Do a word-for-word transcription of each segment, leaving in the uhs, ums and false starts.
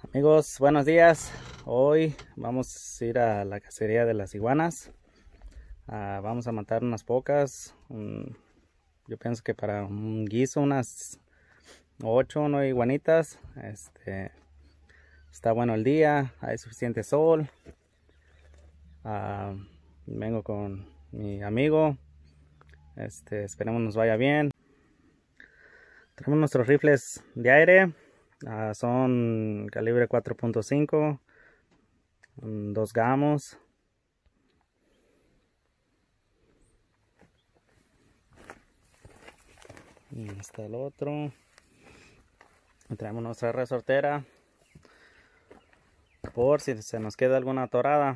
Amigos, buenos días. Hoy vamos a ir a la cacería de las iguanas. Uh, vamos a matar unas pocas. Um, yo pienso que para un guiso unas ocho o nueve iguanitas. Este, está bueno el día, hay suficiente sol. Uh, vengo con mi amigo. Este, esperemos nos vaya bien. Tenemos nuestros rifles de aire. Uh, son calibre cuatro punto cinco, dos gamos. Y está el otro. Y traemos nuestra resortera por si se nos queda alguna atorada.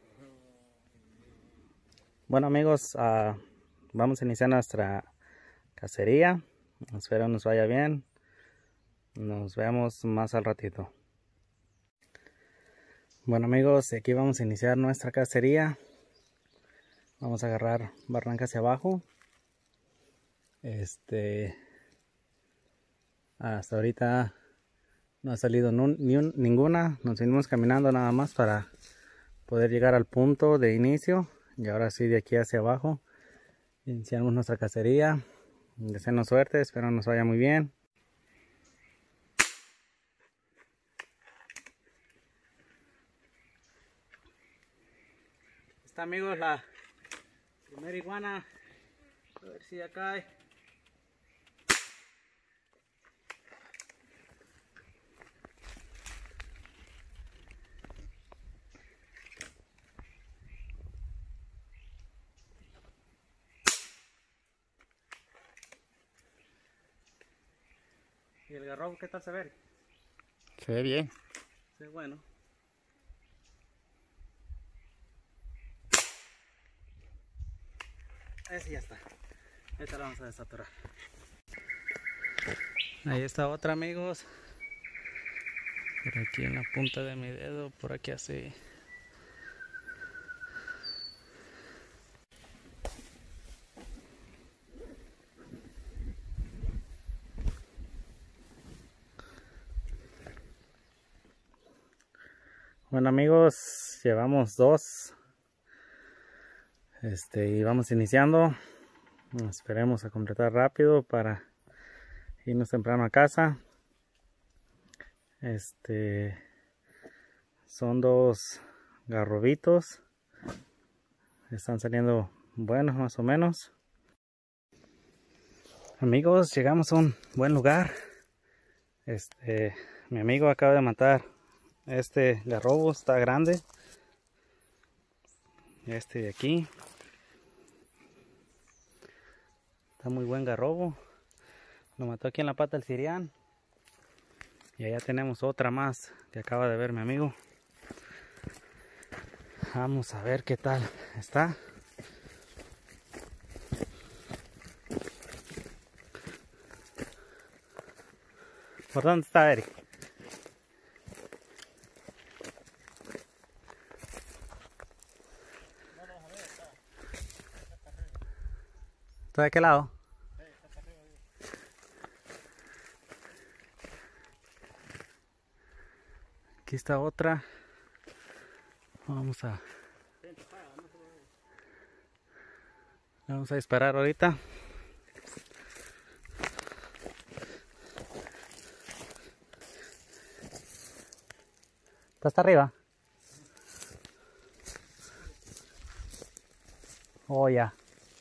Bueno amigos, uh, vamos a iniciar nuestra cacería. Espero nos vaya bien. Nos vemos más al ratito. Bueno amigos, aquí vamos a iniciar nuestra cacería. Vamos a agarrar barranca hacia abajo. Este, hasta ahorita no ha salido ni un, ninguna. Nos venimos caminando nada más para poder llegar al punto de inicio. Y ahora sí, de aquí hacia abajo iniciamos nuestra cacería. Deseenos suerte, espero nos vaya muy bien. Está amigos la primera iguana. A ver si ya cae. ¿Y el garrobo qué tal se ve? Se ve bien. Se ve bueno. Ese ya está. Esta la vamos a desatorar. Ahí está otra amigos. Por aquí en la punta de mi dedo. Por aquí así. Bueno amigos, llevamos dos. Este, y vamos iniciando. Esperemos a completar rápido para irnos temprano a casa. Este, son dos garrobitos. Están saliendo buenos más o menos. Amigos, llegamos a un buen lugar. Este, mi amigo acaba de matar este garrobo, está grande. Este de aquí. Está muy buen garrobo. Lo mató aquí en la pata del Sirián. Y allá tenemos otra más que acaba de ver mi amigo. Vamos a ver qué tal está. ¿Por dónde está Eric? ¿Está de qué lado? Aquí está otra. Vamos a Vamos a disparar ahorita. ¿Está hasta arriba? Oh, ya.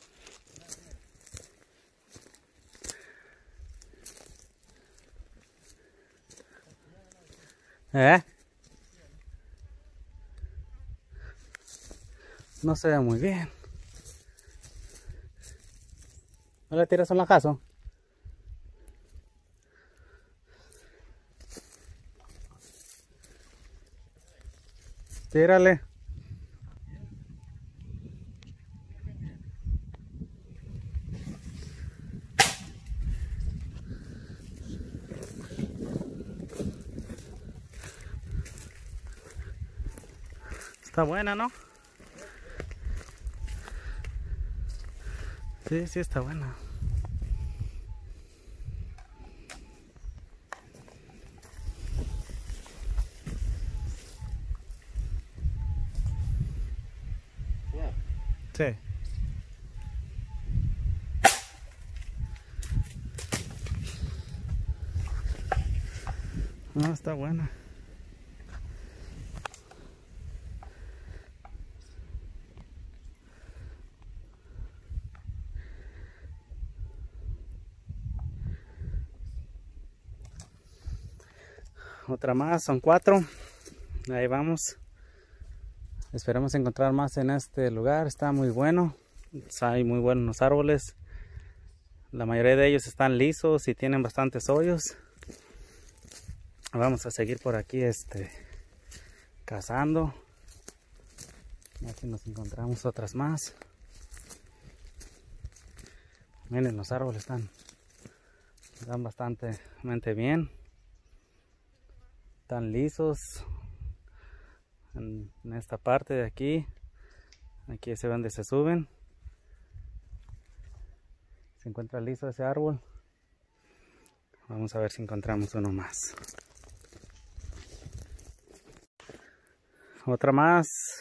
¿Eh? No se ve muy bien. ¿No le tiras un lajazo? Tírale. Está buena, ¿no? Sí, sí está buena. Sí. No, está buena. Otra más, son cuatro. Ahí vamos. Esperemos encontrar más en este lugar. Está muy bueno. Hay muy buenos árboles. La mayoría de ellos están lisos y tienen bastantes hoyos. Vamos a seguir por aquí este cazando. A ver si nos encontramos otras más. Miren, los árboles están, están bastante bien. Están lisos. En, en esta parte de aquí. Aquí se ve donde se suben. Se encuentra liso ese árbol. Vamos a ver si encontramos uno más. Otra más.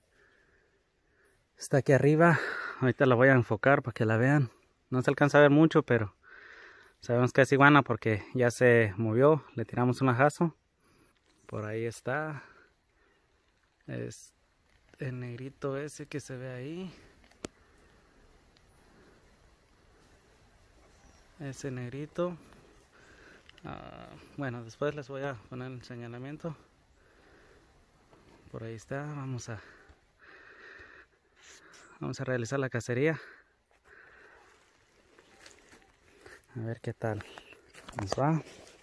Está aquí arriba. Ahorita la voy a enfocar para que la vean. No se alcanza a ver mucho, pero sabemos que es iguana porque ya se movió. Le tiramos un ajazo. Por ahí está. Es el negrito ese que se ve ahí. Ese negrito. Uh, bueno, después les voy a poner el señalamiento. Por ahí está. Vamos a vamos a realizar la cacería. A ver qué tal nos va.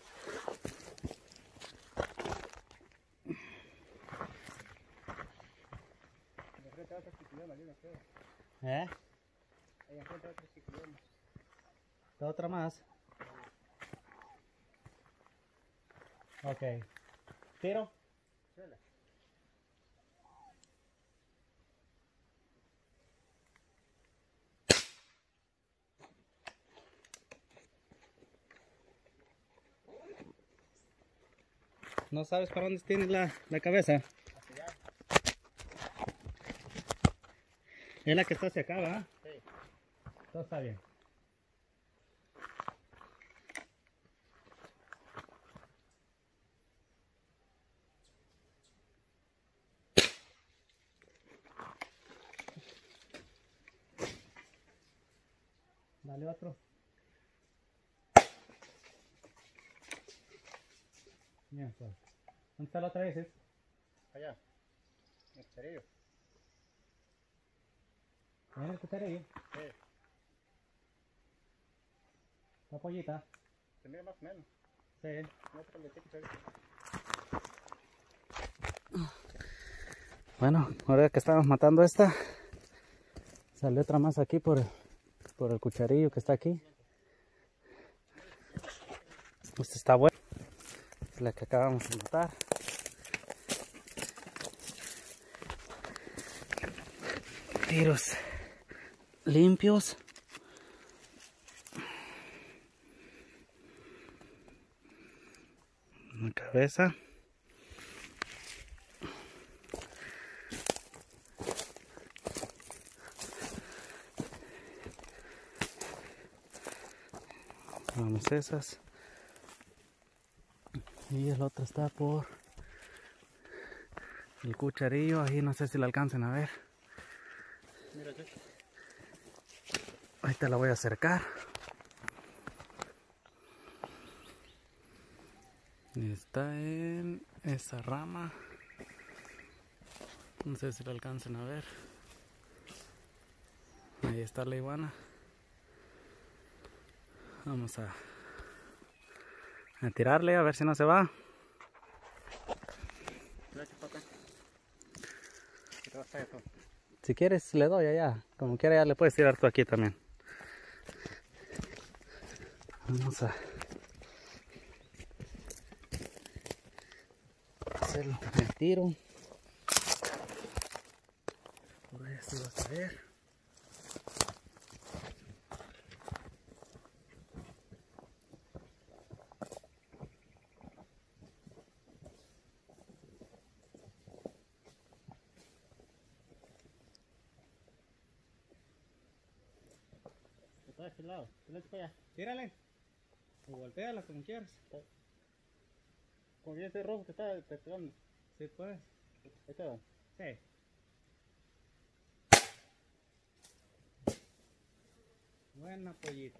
¿Eh? ¿Otra más? Ok. ¿Tiro? ¿No sabes para dónde tiene la, la cabeza? Es la que está hacia acá, ¿verdad? Sí. Todo está bien. Dale otro. Bien, pues. ¿Dónde está la otra vez? Allá. En el cucharillo. ¿En el cucharillo? Sí. ¿La pollita? Se mira más o menos. Sí. No, pero le eché cucharillo. Bueno, ahora que estamos matando esta, salió otra más aquí por el, por el cucharillo que está aquí. Esta está buena. Es la que acabamos de matar. Tiros limpios. La cabeza. Vamos esas. Y el otro está por el cucharillo. Ahí no sé si lo alcancen a ver. Mira, sí. Ahorita la voy a acercar. Está en esa rama. No sé si lo alcancen a ver. Ahí está la iguana. Vamos a, a tirarle a ver si no se va. Si quieres le doy allá. Como quiera ya le puedes tirar tú aquí también. Vamos a hacer el tiro. Por ahí así vas a ver. Está a este lado. Tírale para allá. Tírale. O volteala como quieras. Como viene ese rojo que está te pegando. Sí, pues. Ahí está. Sí. Buena pollita.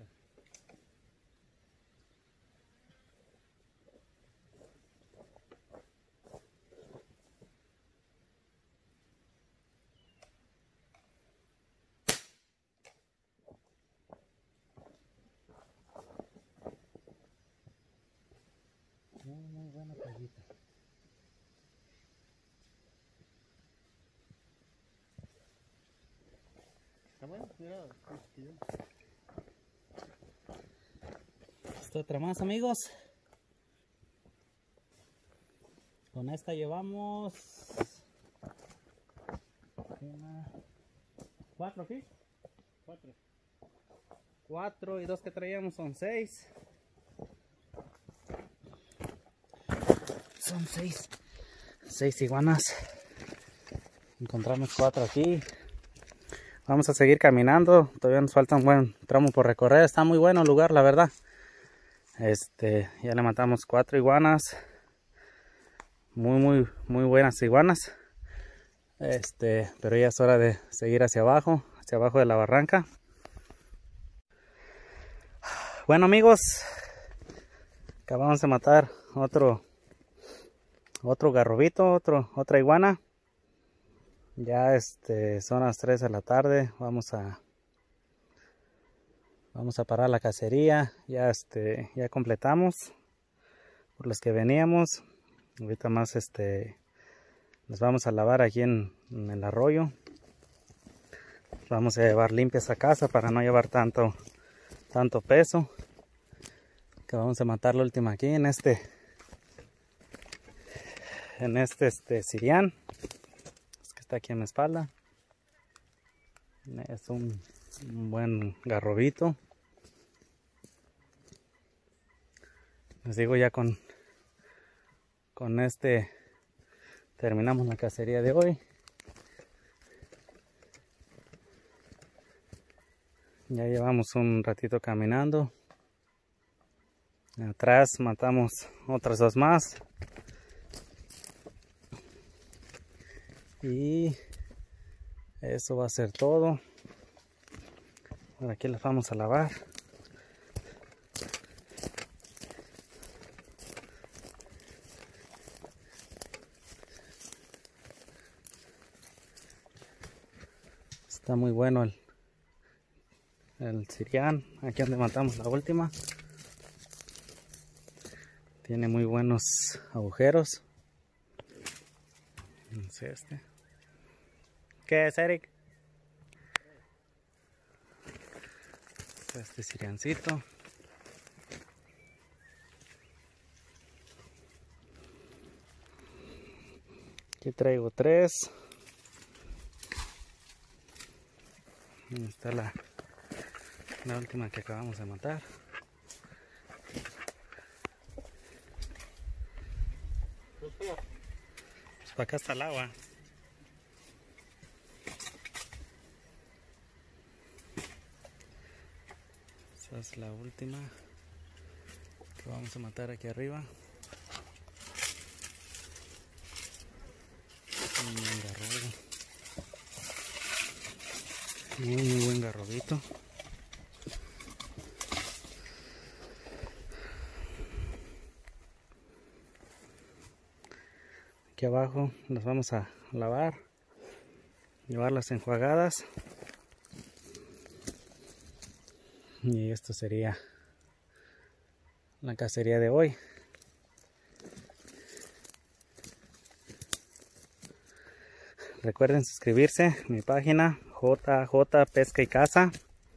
Muy, muy buena pollita. Está bueno, mira. Esta otra más, amigos. Con esta llevamos una, cuatro aquí. Cuatro. Cuatro y dos que traíamos son seis. Son seis. Seis iguanas. Encontramos cuatro aquí. Vamos a seguir caminando. Todavía nos falta un buen tramo por recorrer. Está muy bueno el lugar, la verdad. Este, ya le matamos cuatro iguanas. Muy, muy, muy buenas iguanas. Este, pero ya es hora de seguir hacia abajo, hacia abajo de la barranca. Bueno, amigos, acabamos de matar otro, otro garrobito, otro, otra iguana. Ya este, son las tres de la tarde. Vamos a, vamos a parar la cacería. Ya este, ya completamos por los que veníamos. Ahorita más este, nos vamos a lavar aquí en, en el arroyo. Vamos a llevar limpia esa casa para no llevar tanto, tanto peso. Que vamos a matar la última aquí en este, en este, este sirián. Es que está aquí en la espalda. Es un, un buen garrobito. Les digo, ya con, con este terminamos la cacería de hoy. Ya llevamos un ratito caminando. Atrás matamos otras dos más. Y eso va a ser todo. Por aquí las vamos a lavar. Está muy bueno el, el sirián. Aquí donde matamos la última. Tiene muy buenos agujeros. No sé este. ¿Qué es, Eric? Este siriancito. Aquí traigo tres. Ahí está la, la última que acabamos de matar. Pues para acá está el agua. Esa es la última que vamos a matar aquí arriba. Un buen garrobo. Muy, muy buen garrobito. Aquí abajo las vamos a lavar, llevarlas enjuagadas. Y esto sería la cacería de hoy. Recuerden suscribirse a mi página J J Pesca y Caza.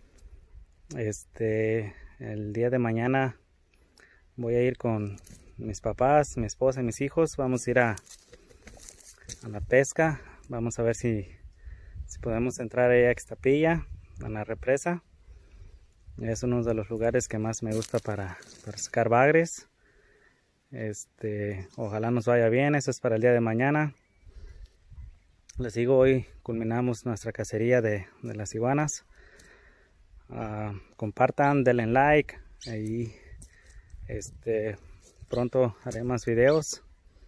Este, el día de mañana voy a ir con mis papás, mi esposa y mis hijos. Vamos a ir a, a la pesca. Vamos a ver si, si podemos entrar ahí a Ixtapilla, a la represa. Es uno de los lugares que más me gusta para, para sacar bagres. Este, ojalá nos vaya bien. Eso es para el día de mañana. Les digo, hoy culminamos nuestra cacería de, de las iguanas. Uh, compartan, denle like. Ahí este, pronto haré más videos.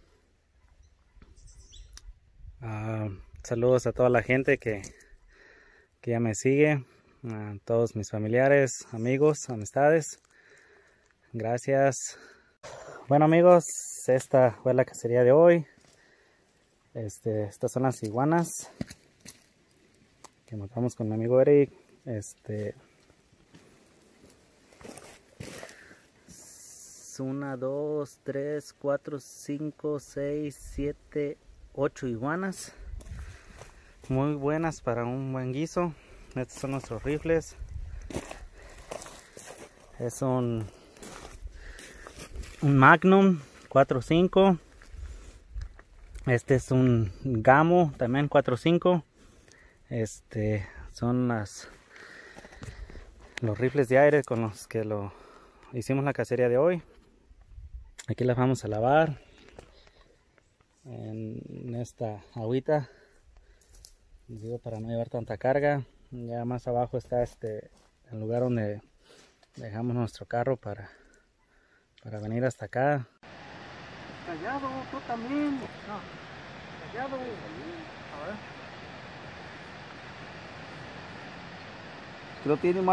Uh, saludos a toda la gente que, que ya me sigue. A todos mis familiares, amigos, amistades. Gracias. Bueno amigos, esta fue la cacería de hoy. Este, estas son las iguanas que matamos con mi amigo Eric. Este, una, dos, tres, cuatro, cinco, seis, siete, ocho iguanas. Muy buenas para un buen guiso. Estos son nuestros rifles. Es un, un Magnum cuatro cinco. Este es un Gamo también cuatro cinco. Este son las los rifles de aire con los que lo hicimos la cacería de hoy. Aquí las vamos a lavar en esta agüita, digo, para no llevar tanta carga. Ya más abajo está este el lugar donde dejamos nuestro carro para para venir hasta acá. Callado, tú también. No, callado. A ver. Lo tiene más